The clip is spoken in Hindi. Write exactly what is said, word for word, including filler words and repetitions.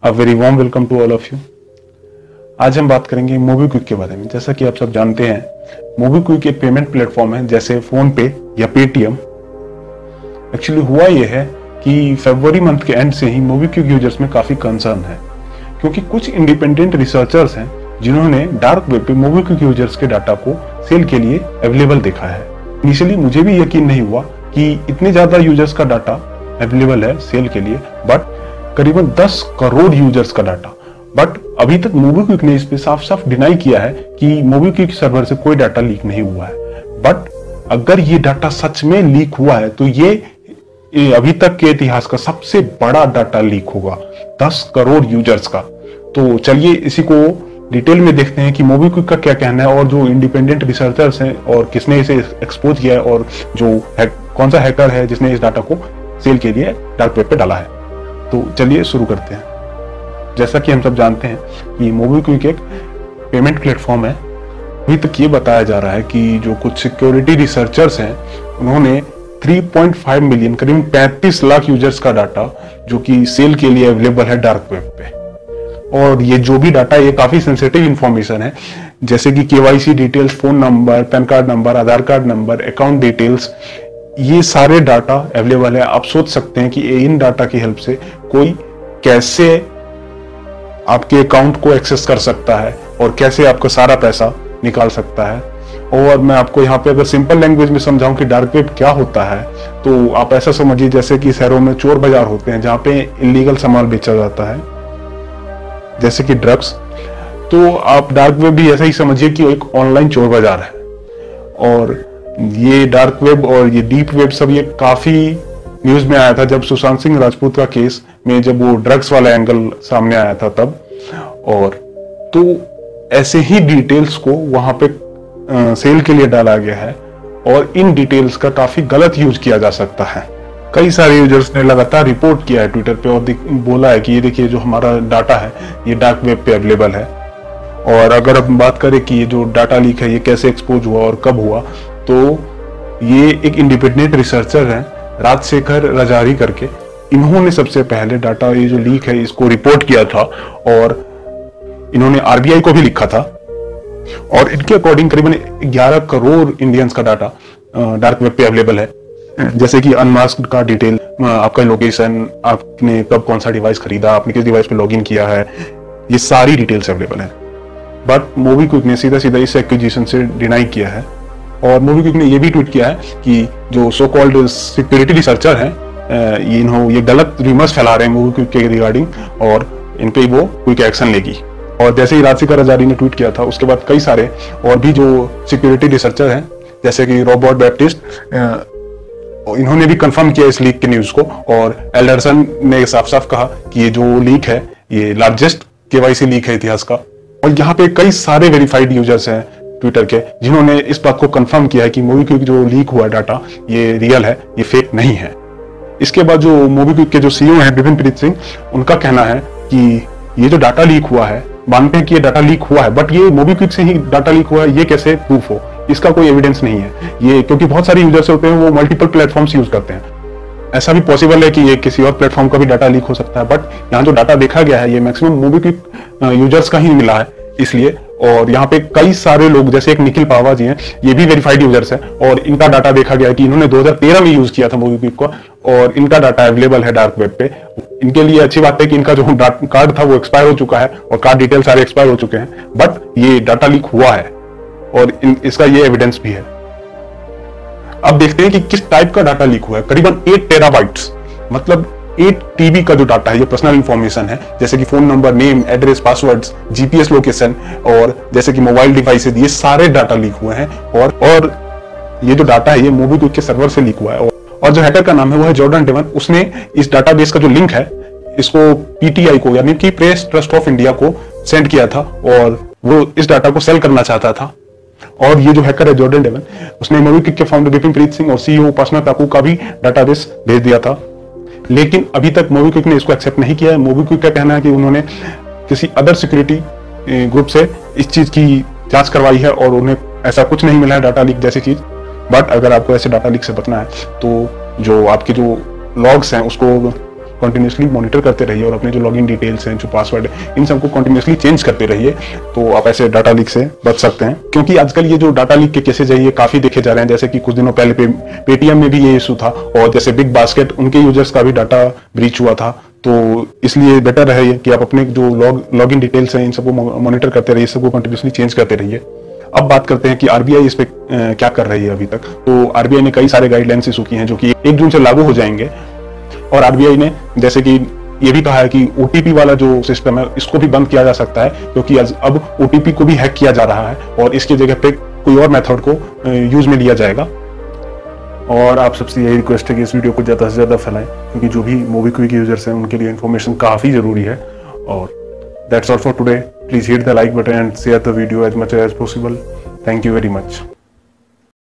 A very warm welcome to all of you. आज हम बात करेंगे मोबीक्विक के बारे में। जैसा कि आप सब जानते हैं, मोबीक्विक एक पेमेंट प्लेटफॉर्म है जैसे फोन पे या पेटीएम। एक्चुअली हुआ यह है कि फरवरी मंथ के एंड से ही मोबीक्विक यूजर्स में काफी कंसर्न है, क्योंकि कुछ इंडिपेंडेंट रिसर्चर्स हैं जिन्होंने डार्क वेब पे मोबीक्विक यूजर्स के डाटा को सेल के लिए अवेलेबल देखा है। इनिशियली मुझे भी यकीन नहीं हुआ कि इतने ज्यादा यूजर्स का डाटा अवेलेबल है सेल के लिए, बट करीबन दस करोड़ यूजर्स का डाटा। बट अभी तक मोबीक्विक ने इस पे साफ साफ डिनाई किया है कि मोबीक्विक सर्वर से कोई डाटा लीक नहीं हुआ है। बट अगर ये डाटा सच में लीक हुआ है तो ये, ये अभी तक के इतिहास का सबसे बड़ा डाटा लीक होगा, दस करोड़ यूजर्स का। तो चलिए इसी को डिटेल में देखते हैं कि मोबीक्विक का क्या कहना है और जो इंडिपेंडेंट रिसर्चर्स हैं और किसने इसे एक्सपोज किया है और जो है, कौन सा हैकर है जिसने इस डाटा को सेल के लिए डार्क वेब पे डाला है। तो चलिए शुरू करते हैं। जैसा कि हम सब जानते हैं कि मोबीक्विक एक पेमेंट प्लेटफॉर्म है। अभी तक ये बताया जा रहा है कि जो कुछ सिक्योरिटी रिसर्चर्स हैं उन्होंने तीन पॉइंट पाँच मिलियन करीब पैंतीस लाख यूजर्स का डाटा जो कि सेल के लिए अवेलेबल है डार्क वेब पे। और ये जो भी डाटा, ये काफी सेंसिटिव इंफॉर्मेशन है, जैसे कि KYC details, phone number, PAN card number, Aadhaar card number, account details, ये सारे डाटा अवेलेबल है। आप सोच सकते हैं कि इन डाटा की हेल्प से कोई कैसे आपके अकाउंट को एक्सेस कर सकता है और कैसे आपका सारा पैसा निकाल सकता है। और मैं आपको यहाँ पे अगर सिंपल लैंग्वेज में समझाऊं कि डार्क वेब क्या होता है, तो आप ऐसा समझिए जैसे कि शहरों में चोर बाजार होते हैं जहाँ पे इलीगल सामान बेचा जाता है, जैसे कि ड्रग्स। तो आप डार्क वेब भी ऐसा ही समझिए कि एक ऑनलाइन चोर बाजार है। और ये डार्क वेब और ये डीप वेब सब ये काफी न्यूज में आया था जब सुशांत सिंह राजपूत का केस में, जब वो ड्रग्स वाला एंगल सामने आया था तब। और तो ऐसे ही डिटेल्स को वहां पे आ, सेल के लिए डाला गया है और इन डिटेल्स का काफी गलत यूज किया जा सकता है। कई सारे यूजर्स ने लगातार रिपोर्ट किया है ट्विटर पे और बोला है कि ये देखिए जो हमारा डाटा है ये डार्क वेब पे अवेलेबल है। और अगर हम बात करें कि ये जो डाटा लीक है ये कैसे एक्सपोज हुआ और कब हुआ, तो ये एक इंडिपेंडेंट रिसर्चर हैं राजशेखर रजारी करके, इन्होंने सबसे पहले डाटा ये जो लीक है इसको रिपोर्ट किया था और इन्होंने आरबीआई को भी लिखा था। और इनके अकॉर्डिंग करीबन ग्यारह करोड़ इंडियंस का डाटा डार्क वेब पे अवेलेबल है, जैसे कि अनमास्क्ड का डिटेल, आपका लोकेशन, आपने कब कौन सा डिवाइस खरीदा, आपने किस डिवाइस पे लॉगिन किया है, ये सारी डिटेल्स अवेलेबल है। बट मोबीक्विक ने सीधा सीधा इस एक्विजिशन से डिनाई किया है। और मोबीक्विक ने ये भी ट्वीट किया है कि जो सो कॉल्ड सिक्योरिटी रिसर्चर हैं ये इन्हों ये गलत रिमर्स फैला रहे हैं मोबीक्विक के रिगार्डिंग और इन पे वो क्विक एक्शन लेगी। और जैसे ही राजशेखर रजारी ने ट्वीट किया था उसके बाद कई सारे और भी जो सिक्योरिटी रिसर्चर हैं जैसे कि रॉबर्ट बैप्टिस्ट, इन्होंने भी कंफर्म किया इस लीक के न्यूज को। और एल्डरसन ने साफ साफ कहा कि ये जो लीक है ये लार्जेस्ट केवाईसी लीक है इतिहास का। और यहाँ पे कई सारे वेरीफाइड यूजर्स हैं ट्विटर के जिन्होंने इस बात को कंफर्म किया है कि मोबीक्विक जो लीक हुआ डाटा ये रियल है, ये फेक नहीं है। इसके बाद जो मोबीक्विक के जो सीईओ हैं विपिन प्रीत सिंह, उनका कहना है कि ये जो डाटा लीक हुआ है, मानते हैं कि ये डाटा लीक हुआ है, बट ये मोबीक्विक से ही डाटा लीक हुआ है ये कैसे प्रूफ हो, इसका कोई एविडेंस नहीं है। ये क्योंकि बहुत सारे यूजर्स होते हैं वो मल्टीपल प्लेटफॉर्म्स यूज करते हैं, ऐसा भी पॉसिबल है कि ये किसी और प्लेटफॉर्म का भी डाटा लीक हो सकता है। बट यहाँ जो डाटा देखा गया है ये मैक्सिमम मोबीक्विक यूजर्स का ही मिला है इसलिए। और यहाँ पे कई सारे लोग जैसे एक निखिल पावा जी हैं, ये भी वेरीफाइड यूजर्स हैं और इनका डाटा देखा गया है कि इन्होंने दो हज़ार तेरह में यूज किया था मोबीक्विक को और इनका डाटा अवेलेबल है डार्क वेब पे। इनके लिए अच्छी बात है कि इनका जो कार्ड था वो एक्सपायर हो चुका है और कार्ड डिटेल सारे एक्सपायर हो चुके हैं, बट ये डाटा लीक हुआ है और इन, इसका ये एविडेंस भी है। अब देखते हैं कि किस टाइप का डाटा लीक हुआ है। करीबन एट टेराबाइट्स, मतलब एट टीबी का जो डाटा है ये पर्सनल इंफॉर्मेशन है, जैसे कि phone number, name, address, passwords, GPS location और जैसे कि मोबाइल डिवाइसेज, ये सारे डाटा लीक हुए हैं। और और ये जो डाटा है ये मोबीक्विक के सर्वर से लीक हुआ है। और जो हैकर का नाम है वो है जॉर्डन डेवन। उसने इस डाटाबेस का जो लिंक है इसको पीटीआई को, यानी कि प्रेस ट्रस्ट ऑफ इंडिया को सेंड किया था और वो इस डाटा को सेल करना चाहता था। और ये जो हैकर है जॉर्डन डेवन, उसने मोबीक्विक के फाउंडर विपिन प्रीत सिंह और सीईओ उपासना ताकू का भी डाटाबेस भेज दिया था, लेकिन अभी तक मोबीक्विक ने इसको एक्सेप्ट नहीं किया है। मोबीक्विक का कहना है कि उन्होंने किसी अदर सिक्योरिटी ग्रुप से इस चीज की जांच करवाई है और उन्हें ऐसा कुछ नहीं मिला है डाटा लीक जैसी चीज। बट अगर आपको ऐसे डाटा लीक से बचना है तो जो आपके जो लॉग्स हैं उसको कंटिन्यूसली मॉनिटर करते रहिए और अपने जो लॉगिन डिटेल्स हैं, जो पासवर्ड है, इन सबको कंटिन्यूसली चेंज करते रहिए, तो आप ऐसे डाटा लीक से बच सकते हैं। क्योंकि आजकल ये जो डाटा लीक के केसेज है ये काफी देखे जा रहे हैं। जैसे कि कुछ दिनों पहले पे पेटीएम में भी ये इशू था, और जैसे बिग बास्केट, उनके यूजर्स का भी डाटा ब्रीच हुआ था। तो इसलिए बेटर है कि आप अपने जो लॉग लॉगिन डिटेल्स हैं इन सबको मॉनिटर करते रहिए, सबको कंटिन्यूसली चेंज करते रहिए। अब बात करते हैं कि आरबीआई इस पे क्या कर रही है अभी तक। तो आरबीआई ने कई सारे गाइडलाइंस इशू की हैं जो कि एक जून से लागू हो जाएंगे, और आरबीआई ने जैसे कि ये भी कहा है कि ओटीपी वाला जो सिस्टम है इसको भी बंद किया जा सकता है, क्योंकि अब ओटीपी को भी हैक किया जा रहा है और इसकी जगह पे कोई और मेथड को यूज में लिया जाएगा। और आप सबसे यही रिक्वेस्ट है कि इस वीडियो को ज़्यादा से ज़्यादा फैलाएं, क्योंकि जो भी मोबीक्विक यूजर्स हैं उनके लिए इन्फॉर्मेशन काफ़ी ज़रूरी है। और that's all for today. Please hit the like button and share the video as much as possible. Thank you very much.